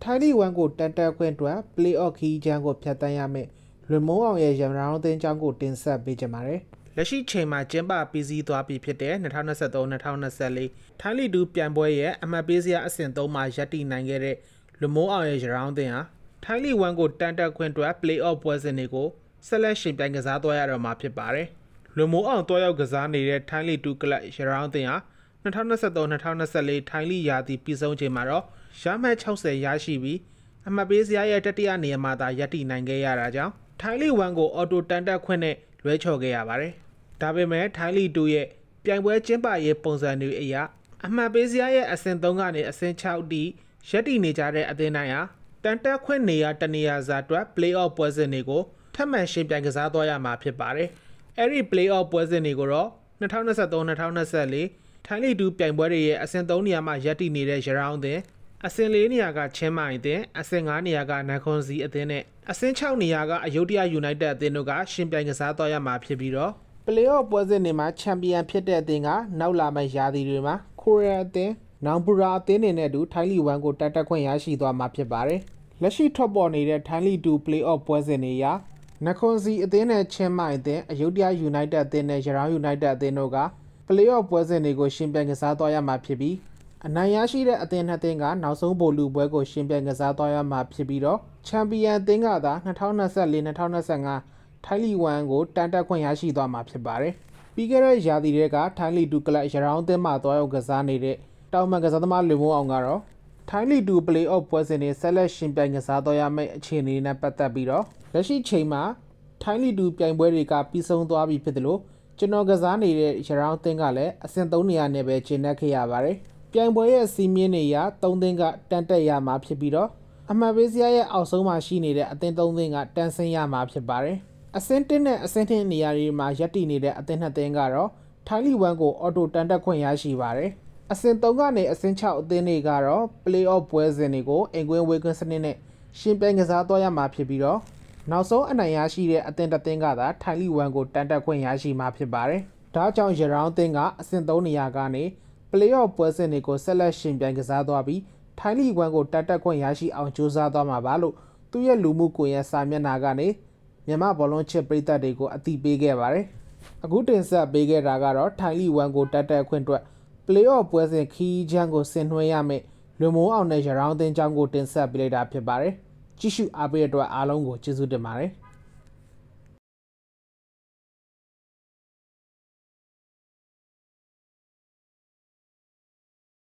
ထိုင်းလီဝန်ကိုတန်တက်ခွင့်အတွက် play-off ခီးချမ်းကိုဖြတ်တန်းရမယ်လွန်မိုးအောင်ရဲ့ရန်ရောင်းသင်းချောင်းကိုတင်ဆက်ပေးကြပါမယ်လက်ရှိချိန်မှာကျင်းပပြီးစီးသွားပြီဖြစ်တဲ့2023-2024ထိုင်းလီ2ပြိုင်ပွဲရဲ့အမှတ်ပေးစရာအဆင့်3မှာရပ်တည်နိုင်ခဲ့တဲ့လွန်မိုးအောင်ရဲ့ရန်ရောင်းသင်းဟာထိုင်းလီ1ကိုတန်တက်ခွင့်အတွက် play-off ပွဲစဉ်တွေကိုဆက်လက်ရှင်ပြိုင်ကစားသွားရတော့မှာဖြစ်ပါတယ်လွန်မိုးအောင်တွားရောက်ကစားနေတဲ့ထိုင်းလီ2ကလပ်ရန်ရောင်းသင်းဟာ2023-2024ထိုင်းလီရာသီပြီးဆုံးချိန်မှာတော့ရမှတ်60ရရှိပြီးအမှတ်ပေးစရာရဲ့တတိယနေရာမှာသာရပ်တည်နိုင်ခဲ့ရတာကြောင့်ထိုင်းလီ1ကိုအော်တိုတန်တက်ခွင့်နဲ့လွဲချော်ခဲ့ရပါတယ်။ဒါပေမဲ့ထိုင်းလီ2ရဲ့ပြိုင်ပွဲကျင်းပရေးပုံစံတွေအရအမှတ်ပေးစရာရဲ့အဆင့်3ကနေအဆင့်6အထိရပ်တည်နေကြတဲ့အသင်းတိုင်းဟာတန်တက်ခွင့်နေရာတနေရာစာအတွက် play-off ပွဲစဉ်တွေကိုထပ်မံရှင်ပြိုင်ကစားသွားရမှာဖြစ်ပါတယ်။အဲဒီ play-off ပွဲစဉ်တွေကိုတော့2023-2024ထိုင်းလီ2ပြိုင်ပွဲတွေရဲ့အဆင့်3နေရာမှာရပ်တည်နေတဲ့ရရောင်းသင်းအဆင့်4နေရာကချင်းမိုင်အသင်းအဆင့်5နေရာကနခွန်စီအသင်းနဲ့အဆင့်6နေရာကအယုဒ္ဓယယူနိုက်တက်အသင်းတို့ကရှင်ပြိုင်ကစားသွားရမှာဖြစ်ပြီးတော့ play-off ပွဲစဉ်တွေမှာချန်ပီယံဖြစ်တဲ့အသင်းကနောက်လာမယ့်ရာသီတွေမှာကိုရီးယားအသင်းနောင်ပူရာအသင်းတွေနဲ့အတူထိုင်းလီ1ကိုတက်တက်ခွင့်ရရှိသွားမှာဖြစ်ပါတယ်လက်ရှိထွက်ပေါ်နေတဲ့ထိုင်းလီ2 play-off ပွဲစဉ်တွေအရနခွန်စီအသင်းနဲ့ချင်းမိုင်အသင်းအယုဒ္ဓယယူနိုက်တက်အသင်းနဲ့ရရောင်းယူနိုက်တက်အသင်းတို့ကplay-off ပွဲစဉ်တွေကိုရှင်ပြိုင်ကစားသွားရမှာဖြစ်ပြီးအနိုင်ရရှိတဲ့အသင်းနှစ်သင်းကနောက်ဆုံးဗိုလ်လုပွဲကိုရှင်ပြိုင်ကစားသွားရမှာဖြစ်ပြီးတော့ချန်ပီယံအသင်းကသာ2024-2025ထိုင်းလီ1ကိုတန်တက်ခွင့်ရရှိသွားမှာဖြစ်ပါတယ်။ပြီးခဲ့တဲ့ရာသီတွေကထိုင်းလီ2ကလပ်ရရောင်းအသင်းမှသွားရောက်ကစားနေတဲ့တောင်မန်ကစားသမားလွန်မိုးအောင်ကတော့ထိုင်းလီ2 play-off ပွဲစဉ်တွေဆက်လက်ရှင်ပြိုင်ကစားသွားရမယ့်အခြေအနေနဲ့ပတ်သက်ပြီးတော့လက်ရှိချိန်မှာထိုင်းလီ2ပြိုင်ပွဲတွေကပြီးဆုံးသွားပြီဖြစ်တယ်လို့ကျွန်တော်ကစားနေတဲ့ရရောင်းသင်းကလည်းအဆင့်3နေရာနဲ့ပဲကျင်းနေခဲ့ရပါတယ်။ပြိုင်ပွဲရဲ့စီးမြင့်နေရာ3သင်းကတန်တက်ရမှာဖြစ်ပြီးတော့အမှတ်ပေးစရာရဲ့အောက်ဆုံးမှာရှိနေတဲ့အသင်း3သင်းကတန်းဆင်းရမှာဖြစ်ပါတယ်။အဆင့်1နဲ့အဆင့်2နေရာတွေမှာရပ်တည်နေတဲ့အသင်း2သင်းကတော့ထိုင်းလီ1ကိုအော်တိုတန်တက်ခွင့်ရရှိပါတယ်။အဆင့်3ကနေအဆင့်6အသင်းတွေကတော့ play-off ပွဲစဉ်တွေကိုအင်ကွင်းဝေးကွင်းစနစ်နဲ့ရှင်ပြိုင်ကစားသွားရမှာဖြစ်ပြီးတော့နောက်ဆုံးအနိုင်ရရှိတဲ့အသင်းတစ်သင်းကသာထိုင်းလီ1ကိုတန်တက်ခွင့်ရရှိမှာဖြစ်ပါတယ်။ဒါကြောင့်ရရောင်းသင်းကအဆင့်3နေရာကနေ play-off ပွဲစဉ်တွေကိုဆက်လက်ရှင်ပြိုင်ကစားသွားပြီးထိုင်းလီ1ကိုတန်တက်ခွင့်ရရှိအောင်ကြိုးစားသွားမှာပါလို့သူ့ရဲ့လူမှုကွန်ရက်စာမျက်နှာကနေမြန်မာဘောလုံးချစ်ပရိသတ်တွေကိုအသိပေးခဲ့ပါတယ်။အခုတင်ဆက်ပေးခဲ့တာကတော့ထိုင်းလီ1ကိုတန်တက်ခွင့်အတွက် play-off ပွဲစဉ်ခီးချမ်းကိုဆင်နွှဲရမယ်လွန်မိုးအောင်နဲ့ရရောင်းသင်းချောင်းကိုတင်ဆက်ပေးလိုက်တာဖြစ်ပါတယ်။ကြည့်ရှုအားပေးတဲ့အတွက်အားလုံးကိုကျေးဇူးတင်ပါတယ်။